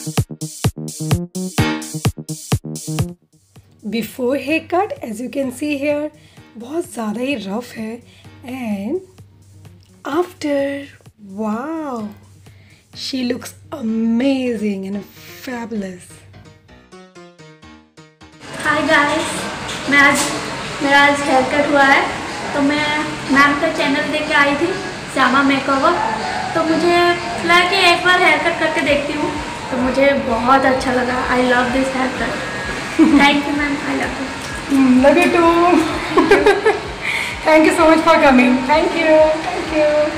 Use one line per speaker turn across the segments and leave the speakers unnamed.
Before hair cut as you can see hair बहुत ज़्यादा ही रफ है and after wow she looks amazing and fabulous.
Hi guys, मेरा आज hair cut हुआ है तो मैं मैम का चैनल देख के आई थी श्यामा मेकओवर। तो मुझे लगा कि एक बार हेयर कट करके देखती हूँ तो मुझे बहुत अच्छा लगा। I love this hair cut. Thank you ma'am, I love you.
Love you too. Thank you so much for coming. Thank you, thank you.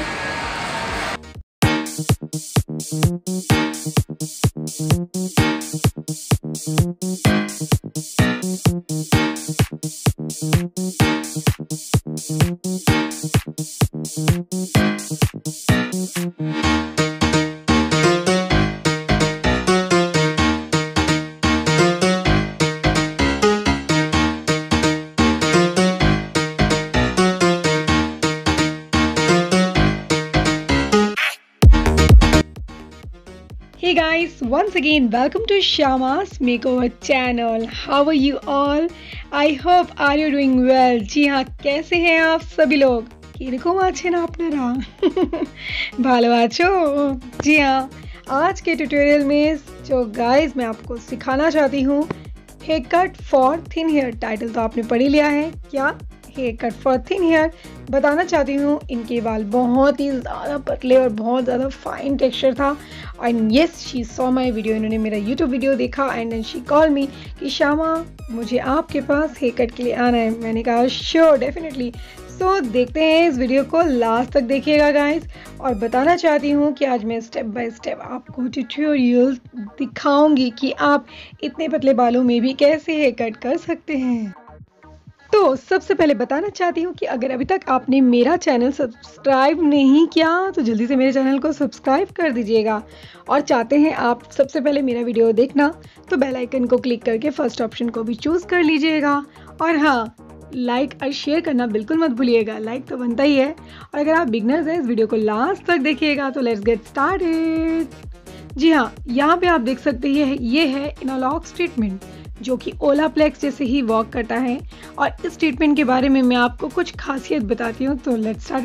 Hey guys, once again welcome to Shyama's Makeover channel. How are you all? I hope are you doing well. जी हाँ, कैसे हैं आप सभी लोग? किरकम आछेन आपनारा? भालो आछो? जी हाँ, आज के ट्यूटोरियल में जो गाइस मैं आपको सिखाना चाहती हूँ hair cut for thin hair. Title तो आपने पढ़ ही लिया है, क्या hair cut for thin hair. बताना चाहती हूँ इनके बाल बहुत ही ज़्यादा पतले और बहुत ज़्यादा फाइन टेक्सचर था। And yes, she saw my video. इन्होंने मेरा यूट्यूब वीडियो देखा and then she call me कि श्यामा मुझे आपके पास हेयर कट के लिए आना है। मैंने कहा श्योर, डेफिनेटली। सो देखते हैं, इस वीडियो को लास्ट तक देखिएगा गाइस। और बताना चाहती हूँ कि आज मैं स्टेप बाय स्टेप आपको ट्यूटोरियल दिखाऊंगी कि आप इतने पतले बालों में भी कैसे हेयर कट कर सकते हैं। तो सबसे पहले बताना चाहती हूँ कि अगर अभी तक आपने मेरा चैनल सब्सक्राइब नहीं किया तो जल्दी से मेरे चैनल को सब्सक्राइब कर दीजिएगा। और चाहते हैं आप सबसे पहले मेरा वीडियो देखना तो बेल आइकन को क्लिक करके फर्स्ट ऑप्शन को भी चूज़ कर लीजिएगा। और हाँ, लाइक और शेयर करना बिल्कुल मत भूलिएगा, लाइक तो बनता ही है। और अगर आप बिगनर्स हैं इस वीडियो को लास्ट तक देखिएगा। तो लेट्स गेट स्टार्टेड। जी हाँ, यहाँ पे आप देख सकते हैं ये है इनोलॉक्स ट्रीटमेंट जो कि ओलाप्लेक्स जैसे ही वर्क करता है। और इस ट्रीटमेंट के बारे में मैं आपको कुछ खासियत बताती हूँ। तो let's start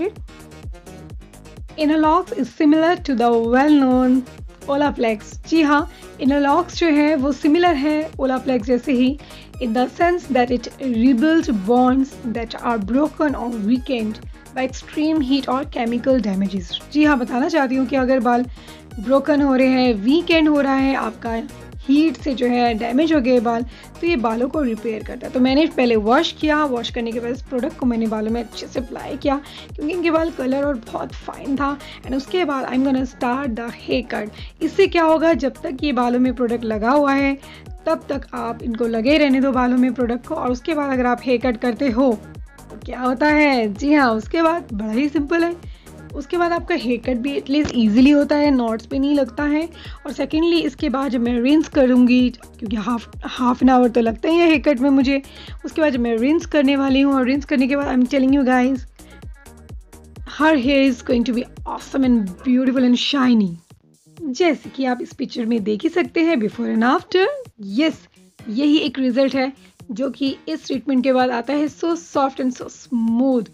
it. Inolux is similar to the well known Olaplex. जी हाँ, इनोलॉक्स जो है वो सिमिलर है ओलाप्लेक्स जैसे ही in the sense that it rebuild bonds that are broken और वीकेंड बाय एक्सट्रीम हीट और केमिकल डैमेजेस। जी हाँ, बताना चाहती हूँ कि अगर बाल ब्रोकन हो रहे हैं, वीकेंड हो रहा है, आपका हीट से जो है डैमेज हो गए बाल, तो ये बालों को रिपेयर करता है। तो मैंने पहले वॉश किया, वॉश करने के बाद इस प्रोडक्ट को मैंने बालों में अच्छे से अप्लाई किया क्योंकि इनके बाल कलर और बहुत फाइन था। एंड उसके बाद I am gonna start the hair cut. इससे क्या होगा, जब तक ये बालों में प्रोडक्ट लगा हुआ है तब तक आप इनको लगे रहने दो बालों में प्रोडक्ट को। और उसके बाद अगर आप हेयर कट करते हो तो क्या होता है, जी हाँ, उसके बाद बड़ा ही सिंपल है। उसके बाद आपका हेयर कट भी एटलीस्ट ईजिली होता है, नॉट्स पे नहीं लगता है। और सेकेंडली इसके बाद जब मैं रिंस करूँगी, क्योंकि हाफ एन आवर तो लगता ही है हेयर कट में मुझे, उसके बाद जब मैं रिंस करने वाली हूँ और रिंस करने के बाद I am telling you guys her hair is going to be awesome and beautiful and shiny. जैसे कि आप इस पिक्चर में देख ही सकते हैं बिफोर एंड आफ्टर। यस, यही एक रिजल्ट है जो कि इस ट्रीटमेंट के बाद आता है। So soft and so smooth.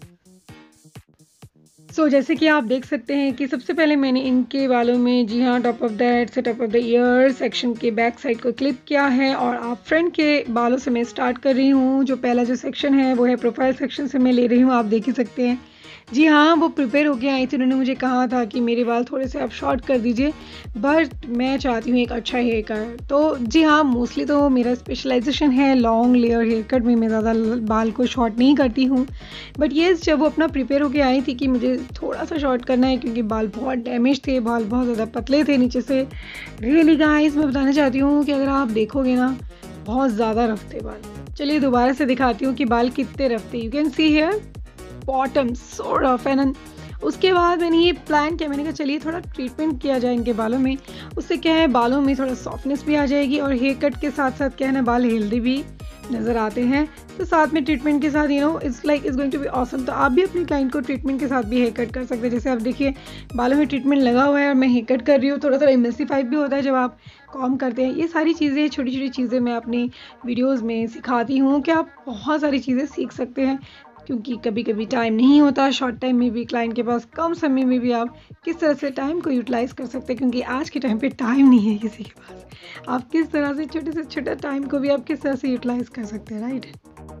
So जैसे कि आप देख सकते हैं कि सबसे पहले मैंने इनके बालों में, जी हाँ, टॉप ऑफ द हेड से top of the ear section के बैक साइड को क्लिप किया है। और आप फ्रंट के बालों से मैं स्टार्ट कर रही हूँ। जो पहला जो सेक्शन है वो है प्रोफाइल सेक्शन से मैं ले रही हूँ, आप देख ही सकते हैं। जी हाँ, वो प्रिपेयर होके आई थी, उन्होंने मुझे कहा था कि मेरे बाल थोड़े से आप शॉर्ट कर दीजिए, बट मैं चाहती हूँ एक अच्छा हेयर कट। तो जी हाँ, मोस्टली तो मेरा स्पेशलाइजेशन है लॉन्ग लेयर हेयर कट में, मैं ज़्यादा बाल को शॉर्ट नहीं करती हूँ। बट ये जब वो अपना प्रिपेयर होके आई थी कि मुझे थोड़ा सा शॉर्ट करना है क्योंकि बाल बहुत डैमेज थे, बाल बहुत ज़्यादा पतले थे नीचे से। रियली गाइस, मैं बताना चाहती हूँ कि अगर आप देखोगे ना, बहुत ज़्यादा रफ थे बाल। चलिए दोबारा से दिखाती हूँ कि बाल कितने रफ थे। You can see hair bottom so rough. And उसके बाद मैंने ये प्लान किया, मैंने कहा चलिए थोड़ा ट्रीटमेंट किया जाए इनके बालों में। उससे क्या है, बालों में थोड़ा सॉफ्टनेस भी आ जाएगी और हेयर कट के साथ साथ क्या है ना, बाल हेल्दी भी नज़र आते हैं। तो साथ में ट्रीटमेंट के साथ it's going to be awesome. तो आप भी अपनी क्लाइंट को ट्रीटमेंट के साथ भी हेयर कट कर सकते हैं। जैसे आप देखिए बालों में ट्रीटमेंट लगा हुआ है और मैं हेयर कट कर रही हूँ, थोड़ा थोड़ा इमल्सिफाई भी होता है जब आप कॉम करते हैं। ये सारी चीज़ें, छोटी छोटी चीज़ें मैं अपनी वीडियोज़ में सिखाती हूँ कि आप बहुत सारी चीज़ें सीख सकते हैं, क्योंकि कभी कभी टाइम नहीं होता। शॉर्ट टाइम में भी क्लाइंट के पास, कम समय में भी आप किस तरह से टाइम को यूटिलाइज़ कर सकते हैं, क्योंकि आज के टाइम पे टाइम नहीं है किसी के पास। आप किस तरह से छोटे से छोटा टाइम को भी आप किस तरह से यूटिलाइज़ कर सकते हैं, right.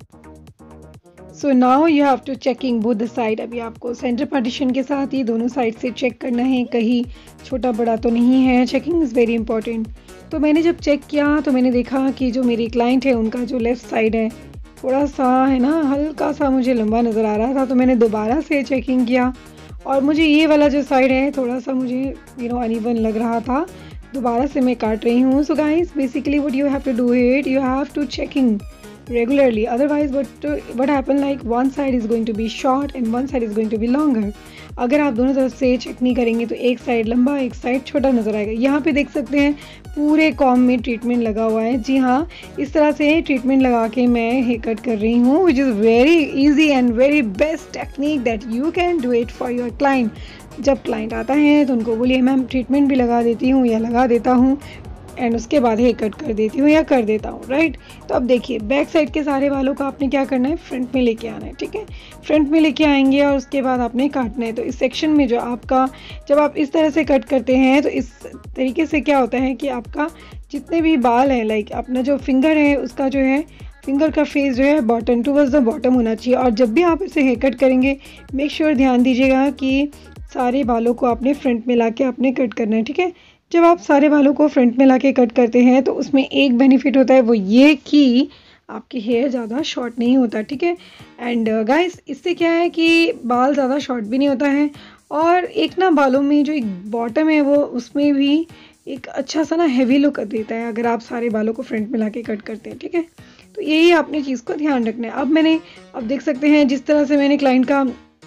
So now you have to checking both the side. अभी आपको सेंटर पार्टीशन के साथ ही दोनों साइड से चेक करना है, कहीं छोटा बड़ा तो नहीं है। Checking is very important. तो मैंने जब चेक किया तो मैंने देखा कि जो मेरी क्लाइंट है उनका जो लेफ़्ट साइड है थोड़ा सा हल्का सा मुझे लंबा नज़र आ रहा था। तो मैंने दोबारा से चेकिंग किया और मुझे ये वाला जो साइड है थोड़ा सा मुझे अनइवन लग रहा था। दोबारा से मैं काट रही हूँ। So guys, basically what you have to do it, you have to checking regularly, otherwise what happen, like one side is going to be short and one side is going to be longer. अगर आप दोनों तरफ से check नहीं करेंगे तो एक side लंबा एक साइड छोटा नज़र आएगा। यहाँ पे देख सकते हैं पूरे कॉम में ट्रीटमेंट लगा हुआ है। जी हाँ, इस तरह से ट्रीटमेंट लगा के मैं हेयर कट कर रही हूँ, which is very easy and very best technique that you can do it for your client. जब क्लाइंट आता है तो उनको बोलिए मैम ट्रीटमेंट भी लगा देती हूँ या लगा देता हूँ, एंड उसके बाद हेयर कट कर देती हूँ या कर देता हूँ, राइट। तो अब देखिए बैक साइड के सारे बालों को आपने क्या करना है, फ्रंट में लेके आना है, ठीक है। फ्रंट में लेके आएंगे और उसके बाद आपने काटना है। तो इस सेक्शन में जो आपका, जब आप इस तरह से कट करते हैं तो इस तरीके से क्या होता है कि आपका जितने भी बाल हैं, लाइक अपना जो फिंगर है उसका जो है, फिंगर का फेस जो है बॉटम टूवर्ड्स द बॉटम होना चाहिए। और जब भी आप इसे हेयर कट करेंगे मेक श्योर ध्यान दीजिएगा कि सारे बालों को आपने फ्रंट में ला के आपने कट करना है, ठीक है। जब आप सारे बालों को फ्रंट में लाके कट करते हैं तो उसमें एक बेनिफिट होता है, वो ये कि आपकी हेयर ज़्यादा शॉर्ट नहीं होता, ठीक है। एंड गाइस, इससे क्या है कि बाल ज़्यादा शॉर्ट भी नहीं होता है, और एक ना बालों में जो एक बॉटम है वो उसमें भी एक अच्छा सा हैवी लुक देता है अगर आप सारे बालों को फ्रंट में लाके कट करते हैं, ठीक है। तो यही अपनी चीज़ को ध्यान रखना है। अब देख सकते हैं जिस तरह से मैंने क्लाइंट का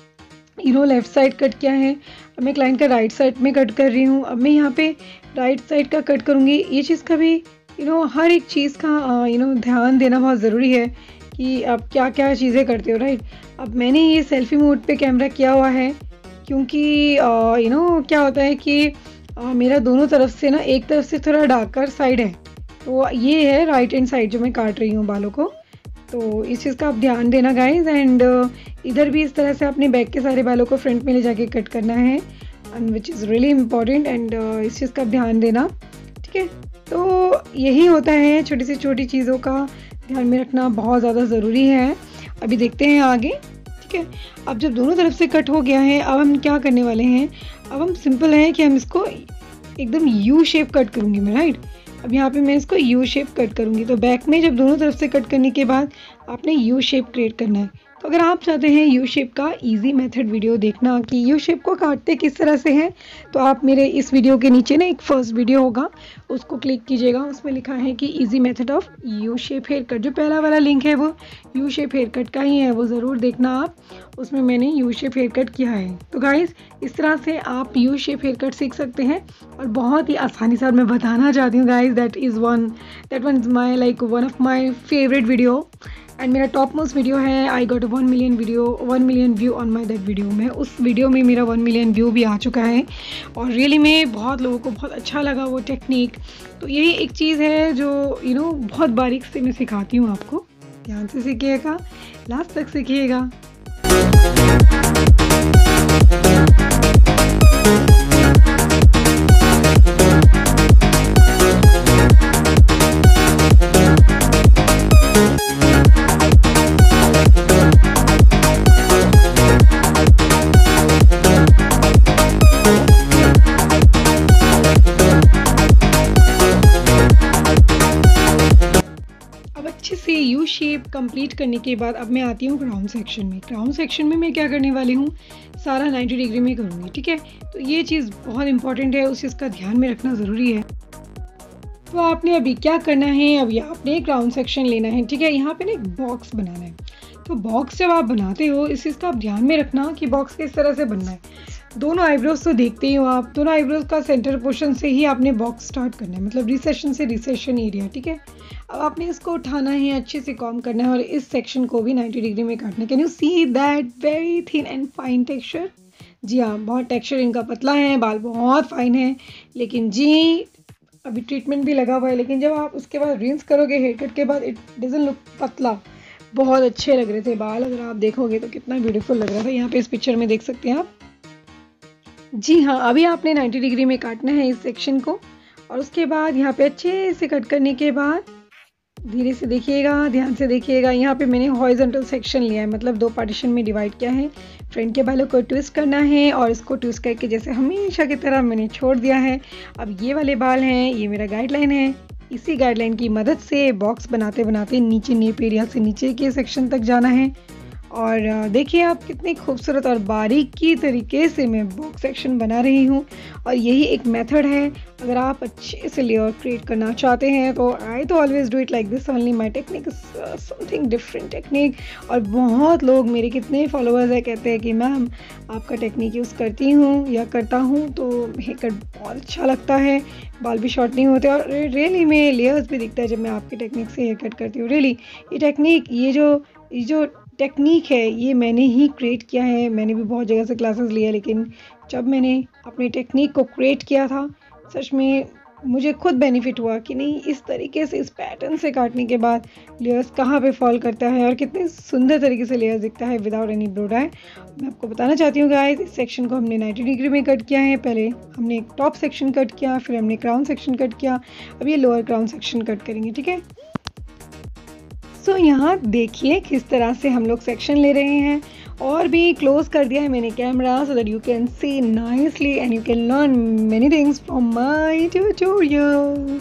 लेफ़्ट साइड कट किया है, अब मैं क्लाइंट का राइट साइड में कट कर रही हूँ। अब मैं यहाँ पे राइट साइड का कट करूँगी। ये चीज़ का भी हर एक चीज़ का ध्यान देना बहुत ज़रूरी है कि आप क्या क्या चीज़ें करते हो, राइट। अब मैंने ये सेल्फी मोड पे कैमरा किया हुआ है क्योंकि क्या होता है कि मेरा दोनों तरफ से एक तरफ से थोड़ा डार्कर साइड है, तो ये है राइट हैंड साइड जो मैं काट रही हूँ बालों को। तो इस चीज़ का आप ध्यान देना गाइज। एंड इधर भी इस तरह से अपने बैक के सारे बालों को फ्रंट में ले जाके कट करना है, and which is really important. And इस चीज़ का ध्यान देना, ठीक है। तो यही होता है, छोटी से छोटी चीज़ों का ध्यान में रखना बहुत ज़्यादा ज़रूरी है। अभी देखते हैं आगे, ठीक है। अब जब दोनों तरफ से कट हो गया है, अब हम क्या करने वाले हैं, अब हम सिंपल है कि हम इसको एकदम यू शेप कट करूँगी मैं, राइट। अब यहाँ पे मैं इसको यू शेप कट करूँगी। तो बैक में जब दोनों तरफ से कट करने के बाद आपने यू शेप क्रिएट करना है। तो अगर आप चाहते हैं यू शेप का इजी मेथड वीडियो देखना कि यू शेप को काटते किस तरह से है, तो आप मेरे इस वीडियो के नीचे एक फर्स्ट वीडियो होगा, उसको क्लिक कीजिएगा। उसमें लिखा है कि easy method of U shape hair cut. जो पहला वाला लिंक है वो यू शेप हेयर कट का ही है, वो ज़रूर देखना आप, उसमें मैंने यू शेप हेयर कट किया है। तो गाइज़, इस तरह से आप यू शेप हेयर कट सीख सकते हैं और बहुत ही आसानी से। मैं बताना चाहती हूँ guys, that one is my one of my favourite video, and मेरा टॉप मोस्ट वीडियो है। I got 1 million view on my that video में। उस वीडियो में मेरा 1 मिलियन व्यू भी आ चुका है और रियली में बहुत लोगों को बहुत अच्छा लगा वो टेक्निक। तो यही एक चीज़ है जो बहुत बारीक से मैं सिखाती हूँ आपको। ध्यान से सीखिएगा, लास्ट तक सीखिएगा। यू शेप कंप्लीट करने के बाद अब मैं आती हूँ क्राउन सेक्शन में। क्राउन सेक्शन में मैं क्या करने वाली हूँ, सारा 90 डिग्री में करूँगी, ठीक है। तो ये चीज़ बहुत इंपॉर्टेंट है, उस चीज़ का ध्यान में रखना ज़रूरी है। तो आपने अभी क्या करना है, अभी आपने क्राउन सेक्शन लेना है, ठीक है। यहाँ पे एक बॉक्स बनाना है। तो बॉक्स जब आप बनाते हो, इस चीज़ का आप ध्यान में रखना कि बॉक्स किस तरह से बनना है। दोनों आईब्रोज तो देखते ही हो आप, दोनों आईब्रोज का सेंटर पोर्शन से ही आपने बॉक्स स्टार्ट करना है, मतलब रिसेशन से रिसेशन एरिया, ठीक है। अब आपने इसको उठाना है, अच्छे से कॉम करना है और इस सेक्शन को भी 90 डिग्री में काटना है। Can you see that very thin and fine texture? जी हाँ, बहुत टेक्सचर इनका पतला है, बाल बहुत फाइन है, लेकिन जी अभी ट्रीटमेंट भी लगा हुआ है, लेकिन जब आप उसके बाद रिंस करोगे हेयर कट के बाद, इट डजंट लुक पतला। बहुत अच्छे लग रहे थे बाल, अगर आप देखोगे तो कितना ब्यूटीफुल लग रहा था। यहाँ पे इस पिक्चर में देख सकते हैं आप। जी हाँ, अभी आपने 90 डिग्री में काटना है इस सेक्शन को, और उसके बाद यहाँ पे अच्छे से कट करने के बाद धीरे से देखिएगा, ध्यान से देखिएगा। यहाँ पे मैंने हॉरिजॉन्टल सेक्शन लिया है, मतलब 2 पार्टीशन में डिवाइड किया है। फ्रंट के बालों को ट्विस्ट करना है और इसको ट्विस्ट करके जैसे हमेशा की तरह मैंने छोड़ दिया है। अब ये वाले बाल हैं, ये मेरा गाइडलाइन है। इसी गाइडलाइन की मदद से बॉक्स बनाते बनाते नीचे नेप एरिया से नीचे के सेक्शन तक जाना है। और देखिए आप कितनी खूबसूरत और बारीकी तरीके से मैं बॉक्स सेक्शन बना रही हूँ, और यही एक मेथड है। अगर आप अच्छे से लेयर क्रिएट करना चाहते हैं तो आई तो always do it like this only. My technique is something different technique. और बहुत लोग, मेरे कितने फॉलोअर्स है, कहते हैं कि मैम आपका टेक्निक यूज़ करती हूँ या करता हूँ तो हेयर कट बहुत अच्छा लगता है, बाल भी शॉर्ट नहीं होते, और रियली में लेयर्स भी दिखता है जब मैं आपकी टेक्निक से हेयर कट करती हूँ। रियली ये टेक्निक, ये जो टेक्निक है, ये मैंने ही क्रिएट किया है। मैंने भी बहुत जगह से क्लासेस लिया, लेकिन जब मैंने अपनी टेक्निक को क्रिएट किया था, सच में मुझे खुद बेनिफिट हुआ कि नहीं, इस तरीके से, इस पैटर्न से काटने के बाद लेयर्स कहाँ पे फॉल करता है और कितने सुंदर तरीके से लेयर्स दिखता है विदाउट एनी ब्लो डाई। मैं आपको बताना चाहती हूँ गाइस, इस सेक्शन को हमने 90 डिग्री में कट किया है। पहले हमने एक टॉप सेक्शन कट किया, फिर हमने क्राउन सेक्शन कट किया, अब ये लोअर क्राउन सेक्शन कट करेंगे, ठीक है। सो यहाँ देखिए किस तरह से हम लोग सेक्शन ले रहे हैं, और भी क्लोज कर दिया है मैंने camera so that you can see nicely and you can learn many things from my tutorial.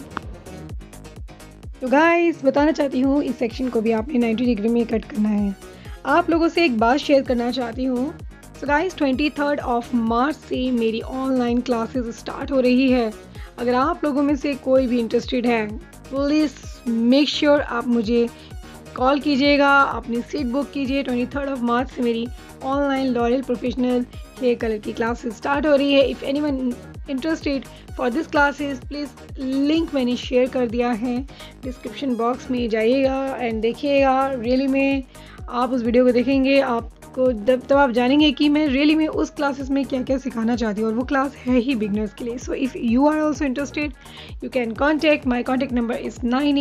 तो गाइस बताना चाहती हूँ, इस सेक्शन को भी आपने 90 डिग्री में कट करना है। आप लोगों से एक बात शेयर करना चाहती हूँ। सो गाइस 23 ऑफ मार्च से मेरी ऑनलाइन क्लासेस स्टार्ट हो रही है। अगर आप लोगों में से कोई भी इंटरेस्टेड है, प्लीज़ मेक श्योर आप मुझे कॉल कीजिएगा, अपनी सीट बुक कीजिए। 23 मार्च से मेरी online L'Oréal professional hair colour की क्लासेस स्टार्ट हो रही है। If anyone interested for this classes, please link मैंने शेयर कर दिया है डिस्क्रिप्शन बॉक्स में, जाइएगा एंड देखिएगा। रियली में आप उस वीडियो को देखेंगे, आपको तब आप जानेंगे कि मैं रियली में उस क्लासेस में क्या क्या सिखाना चाहती हूँ, और वो क्लास है ही बिगनर्स के लिए। So if you are also interested, you can contact, my contact number is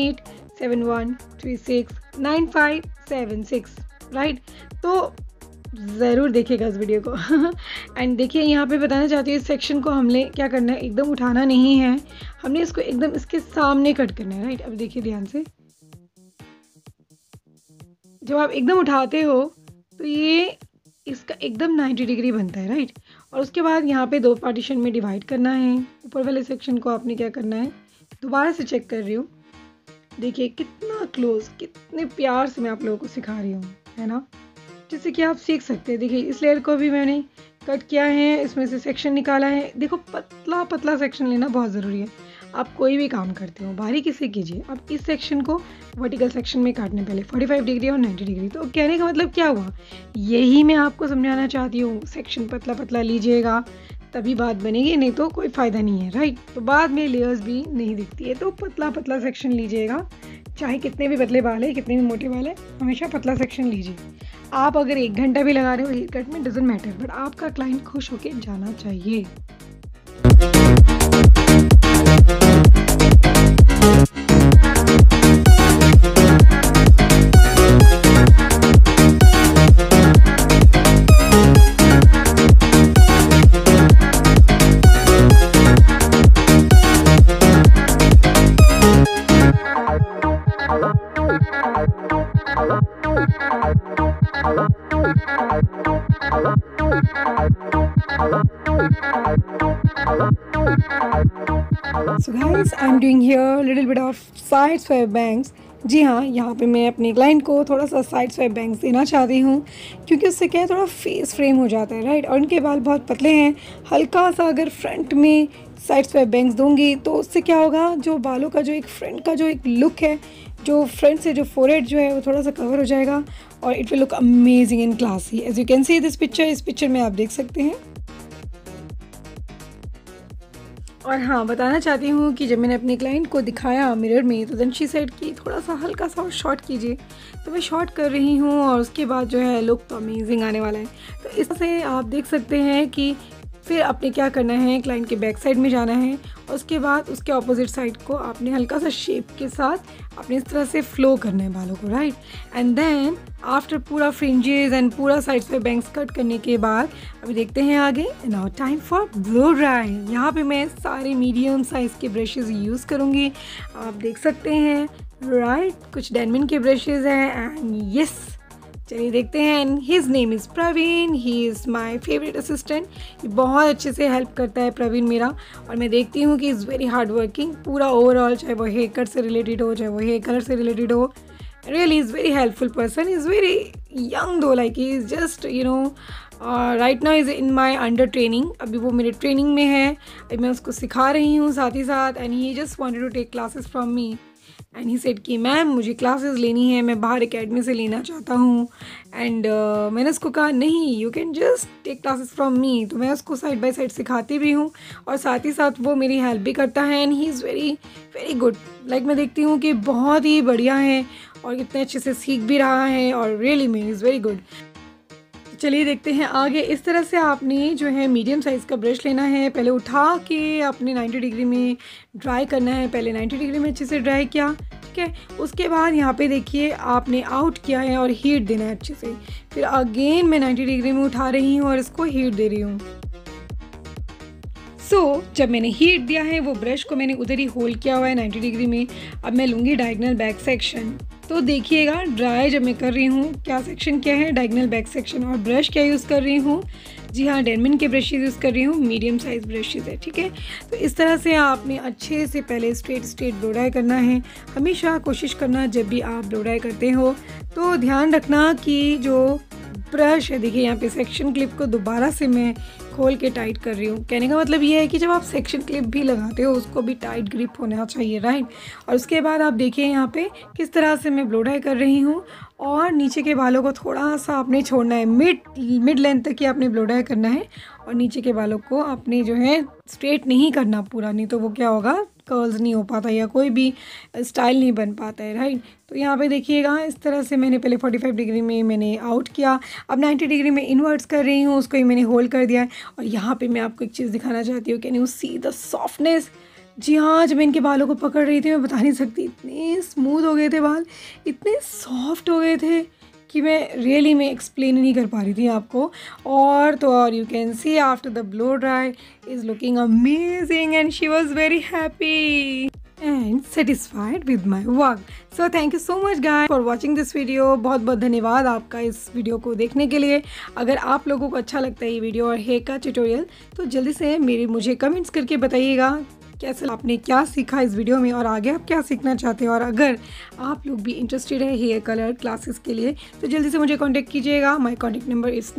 9871369576, right. तो ज़रूर देखिएगा इस वीडियो को। एंड देखिए यहाँ पे बताना चाहती हूँ, इस सेक्शन को हमने क्या करना है, एकदम उठाना नहीं है, हमने इसको एकदम इसके सामने कट करना है, राइट। अब देखिए ध्यान से, जब आप एकदम उठाते हो तो ये इसका एकदम 90 डिग्री बनता है, राइट। और उसके बाद यहाँ पे 2 पार्टीशन में डिवाइड करना है। ऊपर वाले सेक्शन को आपने क्या करना है, दोबारा से चेक कर रही हूँ, देखिए कितना क्लोज, कितने प्यार से मैं आप लोगों को सिखा रही हूँ, है ना, जिससे कि आप सीख सकते हैं। देखिए इस लेयर को भी मैंने कट किया है, इसमें से सेक्शन निकाला है। देखो पतला पतला सेक्शन लेना बहुत ज़रूरी है। आप कोई भी काम करते हो बारीकी से कीजिए। अब इस सेक्शन को वर्टिकल सेक्शन में काटने, पहले 45 डिग्री और 90 डिग्री। तो कहने का मतलब क्या हुआ, यही मैं आपको समझाना चाहती हूँ। सेक्शन पतला पतला लीजिएगा तभी बात बनेगी, नहीं तो कोई फ़ायदा नहीं है, राइट। तो बाद में लेयर्स भी नहीं दिखती है। तो पतला पतला सेक्शन लीजिएगा, चाहे कितने भी पतले बाल है, कितने भी मोटे बाल है, हमेशा पतला सेक्शन लीजिए। आप अगर 1 घंटा भी लगा रहे हो हेयर कट में, डजंट मैटर, बट आपका क्लाइंट खुश होकर जाना चाहिए। So guys, I'm doing here a little bit of side swipe bangs। जी हाँ, यहाँ पे मैं अपने क्लाइंट को थोड़ा सा साइड स्वाइप बैंग्स देना चाहती हूँ, क्योंकि उससे क्या है, थोड़ा फेस फ्रेम हो जाता है, राइट। और उनके बाल बहुत पतले हैं, हल्का सा अगर फ्रंट में साइड स्वाइप बैंग्स दूंगी तो उससे क्या होगा, जो बालों का जो एक फ्रंट का जो एक लुक है, जो फ्रंट से जो फोरहेड जो है वो थोड़ा सा कवर हो जाएगा, और it will look amazing and classy. As you can see this picture, इस पिक्चर में आप देख सकते हैं। और हाँ, बताना चाहती हूँ कि जब मैंने अपने क्लाइंट को दिखाया मिरर में तो देन शी सेड कि थोड़ा सा हल्का सा और शॉर्ट कीजिए, तो मैं शॉर्ट कर रही हूँ और उसके बाद जो है लुक तो अमेजिंग आने वाला है। तो इससे आप देख सकते हैं कि फिर आपने क्या करना है, क्लाइंट के बैक साइड में जाना है और उसके बाद उसके ऑपोजिट साइड को आपने हल्का सा शेप के साथ आपने इस तरह से फ्लो करना है बालों को, राइट। एंड देन आफ्टर पूरा फ्रिंजेस एंड पूरा साइड पे बैंग्स कट करने के बाद अभी देखते हैं आगे। Now time for blow dry. यहाँ पे मैं सारे मीडियम साइज़ के ब्रशेस यूज़ करूँगी, आप देख सकते हैं, राइट। कुछ डेनमिन के ब्रशेज़ हैं एंड यस, चलिए देखते हैं। And his name is Praveen, he is my favourite assistant. ये बहुत अच्छे से हेल्प करता है प्रवीण मेरा, और मैं देखती हूँ कि इज़ वेरी हार्ड वर्किंग पूरा ओवरऑल, चाहे वो हेयर कट से रिलेटेड हो, चाहे वो हेयर कलर से रिलेटेड हो। Really is very helpful person, is very young though, like he is just right now is in my under training. अभी वो मेरे ट्रेनिंग में है, अभी मैं उसको सिखा रही हूँ साथ ही साथ। And he just wanted to take classes from me and he said कि मैम मुझे क्लासेस लेनी है, मैं बाहर एकेडमी से लेना चाहता हूँ। एंड मैंने उसको कहा नहीं, you can just take classes from me. तो मैं उसको साइड बाय साइड सिखाती भी हूँ और साथ ही साथ वो मेरी हेल्प भी करता है। And he is very very good, like मैं देखती हूँ कि बहुत ही बढ़िया है और कितने अच्छे से सीख भी रहा है और रियली में इज़ वेरी गुड। चलिए देखते हैं आगे। इस तरह से आपने जो है मीडियम साइज़ का ब्रश लेना है, पहले उठा के आपने 90 डिग्री में ड्राई करना है। पहले 90 डिग्री में अच्छे से ड्राई किया, ठीक है। उसके बाद यहाँ पे देखिए आपने आउट किया है और हीट देना है अच्छे से। फिर अगेन मैं 90 डिग्री में उठा रही हूँ और इसको हीट दे रही हूँ। जब मैंने हीट दिया है वो ब्रश को मैंने उधर ही होल्ड किया हुआ है 90 डिग्री में। अब मैं लूँगी डायगनल बैक सेक्शन। तो देखिएगा ड्राई जब मैं कर रही हूँ, क्या सेक्शन क्या है, डायगनल बैक सेक्शन। और ब्रश क्या यूज़ कर रही हूँ, जी हाँ, डेनमिन के ब्रशेज़ यूज़ कर रही हूँ, मीडियम साइज़ ब्रशेज़ है, ठीक है। तो इस तरह से आपने अच्छे से पहले स्ट्रेट ब्लो ड्राई करना है। हमेशा कोशिश करना जब भी आप ब्लो ड्राई करते हो तो ध्यान रखना कि जो ब्रश है, देखिए यहाँ पे सेक्शन क्लिप को दोबारा से मैं खोल के टाइट कर रही हूँ। कहने का मतलब ये है कि जब आप सेक्शन क्लिप भी लगाते हो उसको भी टाइट ग्रिप होना चाहिए, राइट। और उसके बाद आप देखिए यहाँ पे किस तरह से मैं ब्लो ड्राई कर रही हूँ और नीचे के बालों को थोड़ा सा आपने छोड़ना है, मिड लेंथ तक ही आपने ब्लो ड्राई करना है। और नीचे के बालों को आपने जो है स्ट्रेट नहीं करना पूरा, नहीं तो वो क्या होगा, कर्ल्स नहीं हो पाता या कोई भी स्टाइल नहीं बन पाता है, राइट। तो यहाँ पे देखिएगा इस तरह से मैंने पहले 45 डिग्री में मैंने आउट किया, अब 90 डिग्री में इनवर्ट्स कर रही हूँ, उसको ही मैंने होल्ड कर दिया है। और यहाँ पे मैं आपको एक चीज़ दिखाना चाहती हूँ, can you see the softness. जी हाँ, जब मैं इनके बालों को पकड़ रही थी मैं बता नहीं सकती, इतने स्मूथ हो गए थे बाल, इतने सॉफ्ट हो गए थे कि मैं रियली में एक्सप्लेन नहीं कर पा रही थी आपको। और you can see after the blow dry is looking amazing and she was very happy and satisfied with my work. So thank you so much guys for watching this video. बहुत बहुत धन्यवाद आपका इस वीडियो को देखने के लिए। अगर आप लोगों को अच्छा लगता है ये वीडियो और हेयर का ट्यूटोरियल तो जल्दी से मुझे कमेंट्स करके बताइएगा कैसे आपने क्या सीखा इस वीडियो में और आगे आप क्या सीखना चाहते हैं। और अगर आप लोग भी इंटरेस्टेड है हेयर कलर क्लासेस के लिए तो जल्दी से मुझे कांटेक्ट कीजिएगा। My contact number is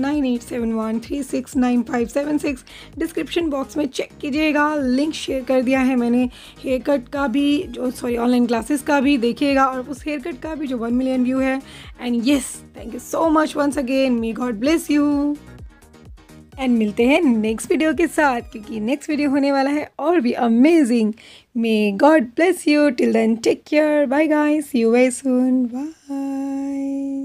9871369576। Description box में चेक कीजिएगा, लिंक शेयर कर दिया है मैंने हेयर कट का भी, ऑनलाइन क्लासेस का भी देखिएगा और उस हेयर कट का भी जो 1 मिलियन व्यू है। And yes, thank you so much once again, may God bless you. And मिलते हैं नेक्स्ट वीडियो के साथ, क्योंकि नेक्स्ट वीडियो होने वाला है और भी amazing. May God bless you, till then take care, bye guys, see you very soon, bye.